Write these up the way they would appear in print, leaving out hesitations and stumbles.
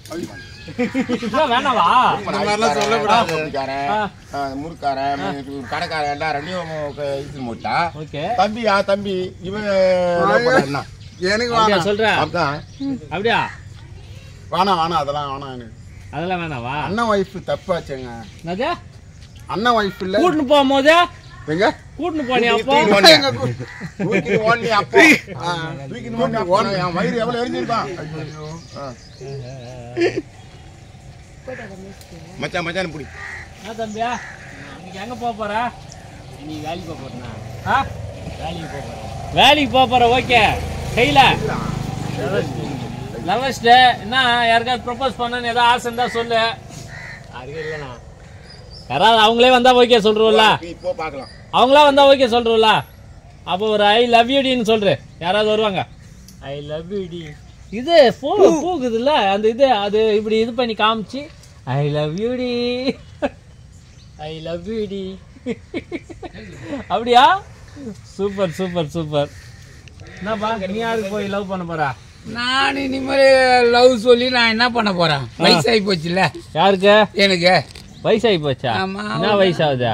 வேணாவா முறுக்காரன் கடைக்காரன் எல்லாம் ரெண்டையும் இழுத்து போட்டா தம்பியா தம்பி இவன் எனக்கு சொல்றேன் அப்படியா வேணாம் அதெல்லாம் வேணாம் எனக்கு அதெல்லாம் வேணாவா அண்ணன் ஒய்ஃப் தப்பாச்சுங்க அண்ணன் ஒய்ஃப் இல்ல கூட்டின்னு போகும்போது எங்க கூட்டின்னு போனியா அப்போ என் வயிறு எவ்வளவு எரிஞ்சிருக்கான் மச்சான் மச்சான் புடி தம்பியா இன்னைக்கு எங்க போற நீ வேலைக்கு போறா வேலைக்கு போற ஓகே கையில லவர்ஸ் டே என்ன யாருக்காவது ப்ரொபோஸ் பண்ணன்னு ஏதாவது ஆசை இருந்தா சொல்லு இல்லண்ணா யாராவது அவங்களே வந்தா ஓகே சொல்றோம்ல இப்போ பார்க்கலாம் அவங்களா வந்தா ஓகே சொல்றோம்ல அப்போ ஒரு ஐ லவ் யூ டின்னு சொல்றேன் யாராவது வருவாங்க ஐ லவ் யூ டி இது போகுதுல்ல அந்த இது அது இப்படி இது பண்ணி காமிச்சு ஐ லவ் யூ டி ஐ லவ் யூ டி அப்படியா சூப்பர் சூப்பர் சூப்பர் என்னப்பா நீ யாருக்கு போய் லவ் பண்ண போறா நான் இனிமேல் லவ் சொல்லி நான் என்ன பண்ண போறேன் வயசாகி போச்சுல்ல யாருக்கு எனக்கு வயசாகி போச்சா என்ன வயசாகுதா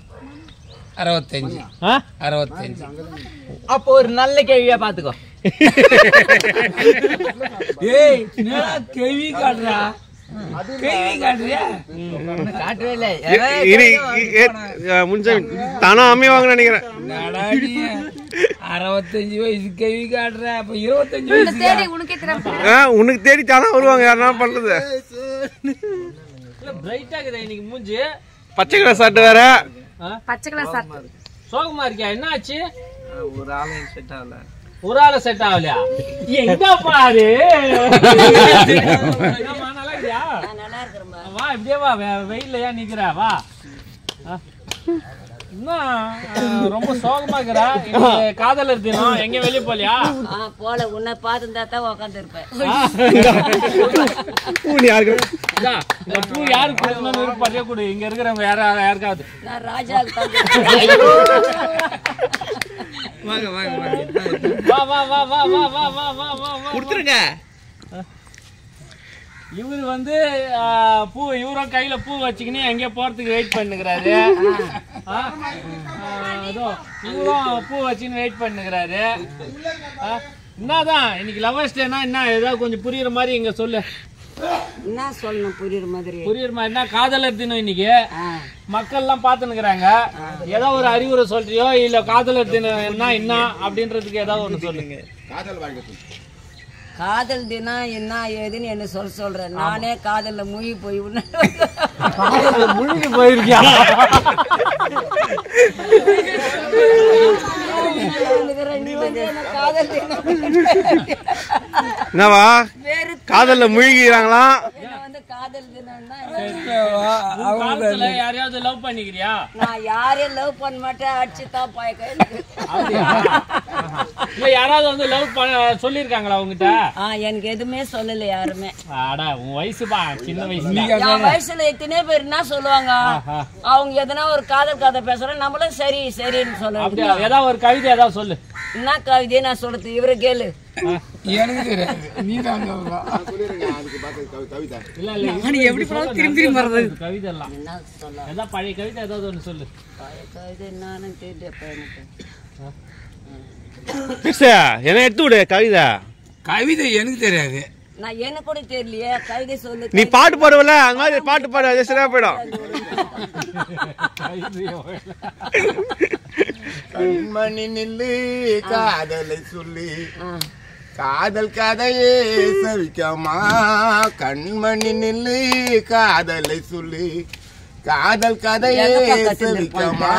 65 அப்போ ஒரு நல்ல கேள்வியா பாத்துக்கோ ஏய் கேள்வி காட்டுறா கேள்வி காட்டுறியா காட்டவே இல்ல தானா அமைவாங்க நினைக்கிறேன் 65 வயசு கேள்வி காட்டுற அப்ப 25 வயசு உனக்கு தேடி தானா வருவாங்க யாரா பண்றது பிரைட்டா இருக்குதா இன்னைக்கு மூஞ்சி பச்சை கலர் ஷர்ட் வேற பச்சை கலர் ஷர்ட் சோகமா இருக்கியா என்ன ஆச்சு ஒரு ஆளு செட் ஆகல ஒரு ஆளு செட் ஆகலையா எங்க பாரு நல்லா இருக்கியா வா இப்படியே வா வெயில்ல ஏன் நிக்கிற வா என்ன ரொம்ப சோகமா இருக்கிறா காதலர் தினம் எங்க வெளியே போலியா போல உன்னை பார்த்துருந்தா தான் உட்காந்து இருப்பேன் பூ யாருக்கு கொடுக்கணும்னு விருப்பப்பட்டே கொடு இங்க இருக்கிறவங்க யாருக்காவது நான் ராஜாவுக்கு வா வா வா வா வா வா வா வா வா கொடுத்துருங்க இவரு வந்து பூ இவரும் கையில பூ வச்சுக்கினே எங்கேயோ போறதுக்கு வெயிட் பண்ணுகிறாரு இவரும் பூ வச்சுன்னு வெயிட் பண்ணுகிறாரு என்னதான் இன்னைக்கு லவர்ஸ் டேனா என்ன ஏதாவது கொஞ்சம் புரியுற மாதிரி இங்க சொல்லு என்ன சொல்லணும் புரியுற மாதிரி என்ன காதலர் தினம் இன்னைக்கு மக்கள் எல்லாம் பாத்துனுக்குறாங்க ஏதாவது ஒரு அறிவுரை சொல்றியோ இல்ல காதலர் தினம் என்ன அப்படின்றதுக்கு ஏதாவது ஒண்ணு சொல்லுங்க காதல் தினம் என்ன ஏதுன்னு என்ன சொல்றேன் நானே காதல்ல மூழ்கி போய் மூழ்கி போயிருக்கியா என்னவா காதல்ல மூழ்கிறாங்களா யாரையாவது லவ் பண்ணிக்கிறியா நான் யாரையும் லவ் பண்ண மாட்டேன் அடிச்சு தான் இல்ல யாராவது வந்து லவ் சொல்லிருக்காங்களா உங்ககிட்ட எனக்கு எதுவுமே சொல்லல யாருமே உன் வயசுப்பா சின்ன வயசு என் வயசுல எத்தனை பேர் என்ன சொல்லுவாங்க அவங்க எதனா ஒரு காதல் கதை பேசுறோம் நம்மளும் சரி சரின்னு சொல்லுவோம் ஏதாவது ஒரு கவிதை ஏதாவது சொல்லு என்ன கவிதையை நான் சொல்றது இவரை கேளு எனக்கு தெரியாது நீ தான் எப்படி திரும்பி வர்றது கவிதை எல்லாம் ஏதாவது பழைய கவிதை ஏதாவது ஒண்ணு சொல்லு கவிதை என்னன்னு தெரியல எனக்கு என்ன எடுத்து விடு கவிதை கவிதை எனக்கு தெரியாது நான் எனக்கு கூட தெரியலையே கவிதை சொல்லு நீ பாட்டு பாடுவல அந்த மாதிரி பாட்டு பாடு அது சரியா போயிடும் கண்மணி நில்லு காதலை சொல்லி காதல் கதையே சவிக்கமா கண்மணி நில்லு காதலை சொல்லி காதல் கதையே சவிக்கமா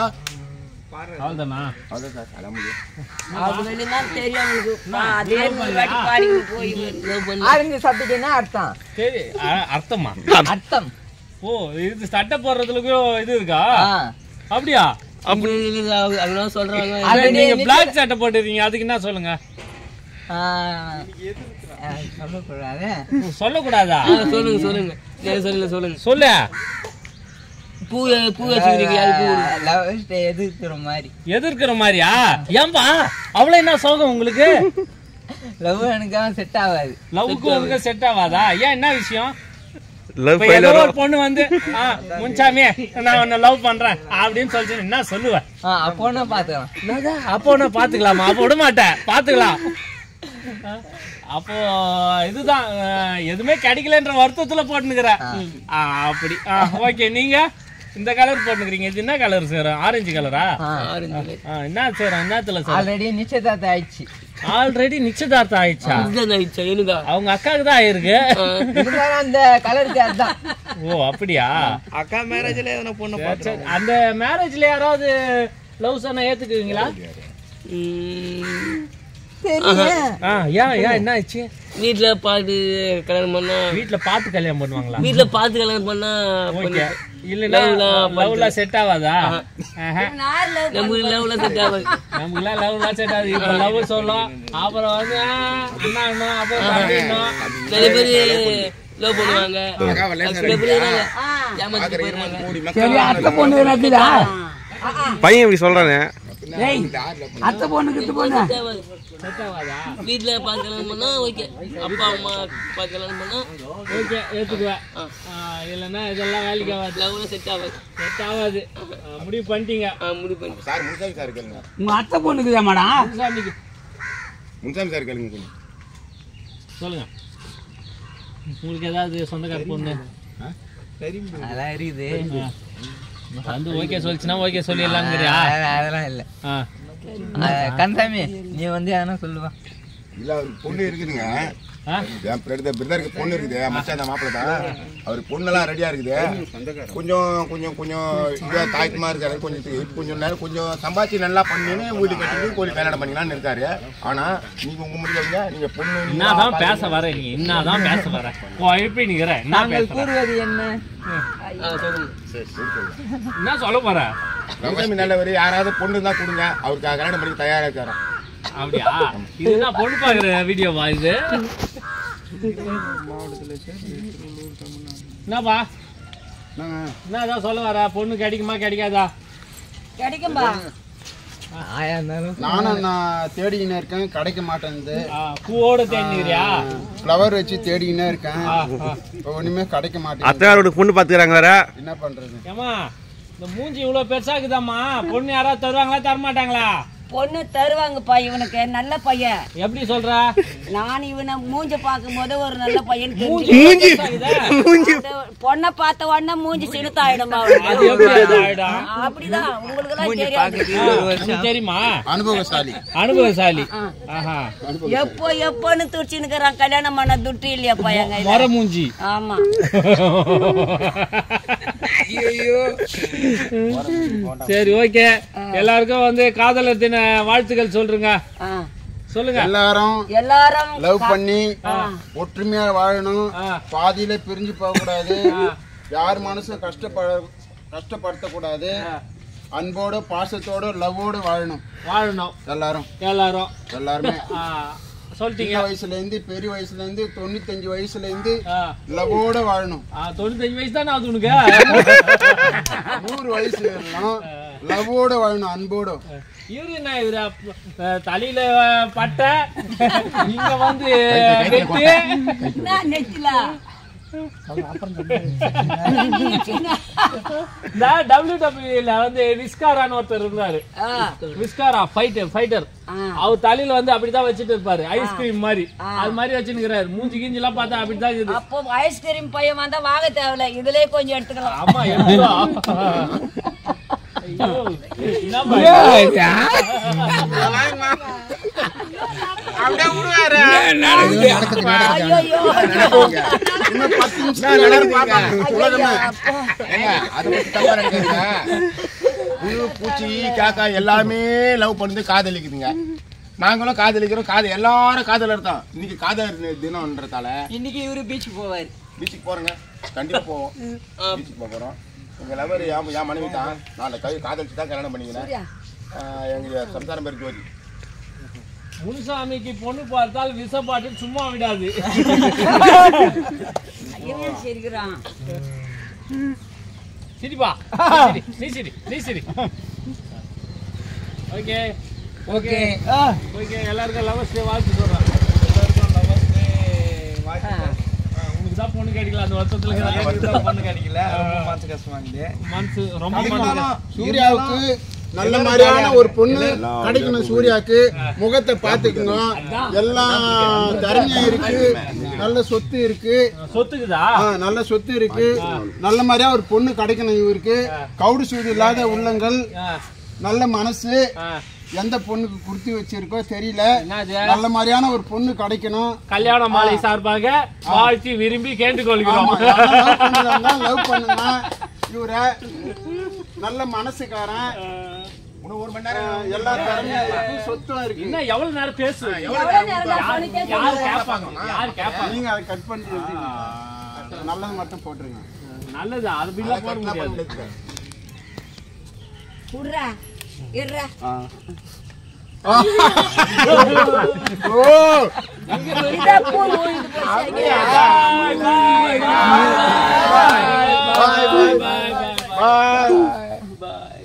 அர்த்தமா அர்த்தம் ஓ இது சட்டை போடுறதுலக்கும் இது இருக்கா அப்படியா சொல்றாங்க நீங்க பிளாக் சட்டை போட்டுருக்கீங்க அதுக்கு என்ன சொல்லுங்க சொல்லக்கூடாதா சொல்லுங்க சொல்லுங்க சொல்லுங்க சொல்லுங்க சொல்லு பூ வச்சுக்கிறீங்க எதிர்க்கிற மாதிரியா ஏன்பா அவ்வளவு என்ன சோகம் உங்களுக்கு லவ் எனக்கு செட் ஆகாது. லவ்க்கு உனக்கு செட் ஆகாதா? ஏன் என்ன விஷயம்? லவ் இப்ப ஏதோ ஒரு பொண்ணு வந்து முன்சாமியே நான் உன்னை லவ் பண்றேன் அப்படின்னு சொல்லிச்சு என்ன சொல்லுவேன்? அப்போ நான் பாத்துக்கலாம். அப்போ நான் பாத்துக்கலாமா? அப்போ விட மாட்டேன், பாத்துக்கலாம். அப்போ இதுதான் எதுவுமே கிடைக்கலன்ற வருத்தத்துல போட்டுனுக்குறேன். அப்படி ஓகே. நீங்க இந்த கலர் போட்டுக்கிறீங்க, இது என்ன கலர் சார்? ஆரஞ்சு கலரா? என்ன சார் என்னத்துல சார்? ஆல்ரெடி நிச்சயதார்த்தம் ஆயிடுச்சு. ஆல்ரெடி நிச்சயதார்த்தம் ஆயிடுச்சா? அவங்க அக்காவுக்கு தான் ஆயிருக்கு. அந்த கலருக்கு அதுதான். ஓ அப்படியா? அக்கா மேரேஜ்ல எதனா பொண்ணு அந்த மேரேஜ்ல யாராவது லவ் சொன்னா ஏத்துக்குவீங்களா? என்ன ஆச்சு? வீட்டுல பார்த்து கல்யாணம் பண்ணா வீட்டுல பார்த்து கல்யாணம் பண்ணுவாங்களா? வீட்டுல பார்த்து கல்யாணம் பண்ணா இல்லன்னா லவ்ல செட் ஆகாதா? நமக்கு லவ்ல செட் ஆகாது. நமக்குலாம் லவ்ல செட் ஆகுது. இப்ப லவ் சொல்லும், அப்புறம் வந்து அண்ணா அப்புறம் நிறைய பேரு லவ் பண்ணுவாங்க, சில பேர் ஏமாத்திட்டு போயிடுறாங்க. பையன் இப்படி சொல்றானே. அத்தை பொண்ணுக்கு பொண்ணு வீட்டுல பார்த்து கல்யாணம் பண்ணா ஓகே, அப்பா அம்மா பார்த்து கல்யாணம் பண்ணா ஓகே ஏத்துக்குவேன். இல்லைன்னா இதெல்லாம் வேலைக்கு ஆகாது, லவ்ல செட் ஆகாது. செட் ஆகாது. முடிவு பண்ணிட்டீங்க? முடிவு பண்ணி சார் முன்சாமி சார் கேளுங்க. உங்க அத்தை பொண்ணுக்கு தான் மேடம். முன்சாமி சார் கேளுங்க. சொல்லுங்க, உங்களுக்கு ஏதாவது சொந்தக்கார பொண்ணு அதெல்லாம் இருக்குது. வந்து ஓகே சொல்லிச்சுன்னா ஓகே சொல்லிடலாங்கிறியா? அதெல்லாம் இல்ல. கந்தசாமி நீ வந்து எதனா சொல்லுவா. இல்ல அவருக்கு பொண்ணு இருக்குதுங்க. என் பிரதருக்கு பொண்ணு இருக்குது, மச்சான் மாப்பிள்ள தான். அவருக்கு பொண்ணெல்லாம் ரெடியா இருக்குது. கொஞ்சம் இதா தாய்க்குமா இருக்காரு. கொஞ்சம் நேரம் கொஞ்சம் சம்பாதிச்சு நல்லா பண்ணின்னு வீடு கட்டிட்டு கோழி கல்யாணம் பண்ணிக்கலாம்னு இருக்காரு. ஆனா நீங்க உங்க முடியாதுங்க. நீங்க பொண்ணு என்னதான் பேச வர, நீ என்னதான் பேச வர, எப்படி நிக்கிற? நாங்கள் கூறுவது என்ன? என்ன சொல்ல போற? ரங்கசாமி நல்லவர், யாராவது பொண்ணு தான் கொடுங்க, அவருக்கு கல்யாணம் பண்ணி தயாரா இருக்காரு. அப்படியா? இதுதான் பொண்ணு பாக்குற வீடியோவா இது? என்னப்பா என்னதான் சொல்ல வர? பொண்ணு கிடைக்குமா கிடைக்காதா? கிடைக்கும்பா. நானும் தேடிக்கினே இருக்கேன், கிடைக்க மாட்டேங்குது. பூவோட தேடிக்கிறியா? ஃப்ளவர் வச்சு தேடிக்கினே இருக்கேன், ஒண்ணுமே கிடைக்க மாட்டேங்குது. அத்தையாரோட பொண்ணு பாத்துக்கிறாங்க வேற, என்ன பண்றது? ஏமா இந்த மூஞ்சி இவ்வளவு பெருசாக்குதாம்மா, பொண்ணு யாராவது தருவாங்களா தர மாட்டாங்களா? பொண்ணு தருவாங்கப்பா. இவனுக்கு நல்ல பையன். எப்படி சொல்ற? நான் இவனை மூஞ்ச பார்க்கும் போது ஒரு நல்ல பையன். பொண்ணை பார்த்த உடனே மூஞ்சி சிறுத்தாயிடும். அப்படிதான் உங்களுக்கு எல்லாம் தெரியாது, தெரியுமா? அனுபவசாலி. அனுபவசாலி. எப்போன்னு துடிச்சுன்னுக்குறான். கல்யாணம் பண்ண துட்டு இல்லையாப்பா எங்க வர மூஞ்சி. ஆமா. சரி ஓகே. எல்லாருக்கும் வந்து காதலர் தின வாழ்த்துக்கள் சொல்றீங்க. சொல்லுங்க. எல்லாரும் லவ் பண்ணி ஒற்றுமையா வாழணும். பாதியில பிரிஞ்சு போக கூடாது. யார் மனசும் கஷ்டப்படுத்த கூடாது. அன்போட பாசத்தோட லவ்வோட வாழணும். எல்லாருமே சொல்லிட்டீங்க. வயசுல இருந்து பெரிய வயசுல இருந்து 95 வயசுல இருந்து லவ்வோட வாழணும். 95 வயசு தானே அது உனக்கு? 100 வயசுல எல்லாம் லவ்வோட வாழணும், அன்போட. இவரு என்ன இவரு தலையில பட்ட இங்க வந்து நெத்தில WWE வந்து விஸ்காரான்னு ஒருத்தர் இருந்தாரு. விஸ்காரா ஃபைட்டர். அவர் தலையில வந்து அப்படிதான் வச்சுட்டு இருப்பாரு, ஐஸ்கிரீம் மாதிரி. அது மாதிரி வச்சுருக்கிறாரு. மூஞ்சி கிஞ்சி எல்லாம் பார்த்தா அப்படிதான் இருக்குது. அப்போ ஐஸ்கிரீம் பையன் வந்தா வாங்க தேவையில்ல, இதுலயே கொஞ்சம் எடுத்துக்கலாம். ஆமா எடுத்துக்கலாம். பூச்சி காக்கா எல்லாமே லவ் பண்ணி காதலிக்குதுங்க. நாங்களும் காதலிக்கிறோம். எல்லாரும் காதலர் தான். இன்னைக்கு காதலர் தினம்ன்றதால இன்னைக்கு இவரு பீச்சுக்கு போவாரு. பீச்சுக்கு போறோங்க, கண்டிப்பா போவோம். பீச்சுக்கு போறோம். எங்க லவர் என் மனைவி தான். நான் காதலிச்சு தான் கல்யாணம் பண்ணிக்கிறேன். எங்க சம்சாரம் பேர் ஜோதி. முனுசாமிக்கு பொண்ணு பார்த்தால் விச பாட்டு சும்மா விடாது. சிரிப்பா, நீ சிரி. ஓகே ஓகே ஓகே எல்லாருக்கும் லவர்ஸ் டே வாழ்த்து சொல்றேன். எல்லாருக்கும் லவர்ஸ் டே வாழ்த்து. உங்களுக்கு தான் பொண்ணு கிடைக்கல அந்த வருஷத்துல பொண்ணு கிடைக்கல. ரொம்ப மனசு கஷ்டமா இருக்குது. மனசு ரொம்ப சூர்யாவுக்கு நல்ல மாதிரியான ஒரு பொண்ணு கிடைக்கணும். சூர்யாவுக்கு முகத்தை பார்த்துக்குங்க. எல்லாம் திறமையா இருக்கு, நல்ல சொத்து இருக்கு. சொத்துக்குதா? நல்ல சொத்து இருக்கு. நல்ல மாதிரியா ஒரு பொண்ணு கிடைக்கணும் இவருக்கு. கவுடு சூடு இல்லாத உள்ளங்கள், நல்ல மனசு. எந்த பொண்ணுக்கு குடுத்து வச்சிருக்கோ தெரியல. நல்ல மாதிரியான ஒரு பொண்ணு கிடைக்கணும். கல்யாண மாலை சார்பாக வாழ்த்தி விரும்பி கேட்டுக்கொள்கிறோம். லவ் பண்ணுங்க இவரை. நல்ல மனசுக்காரன். ஒரு மணி நேரம் எல்லா திறமையா இருக்கு, சொத்தும் இருக்கு. இன்னும் எவ்வளவு நேரம் பேசு? யார் கேட்பாங்க? நீங்க அதை கட் பண்ணி நல்லது மட்டும் போட்டுருங்க. நல்லது அதுலாம் போட முடியாது. Bye.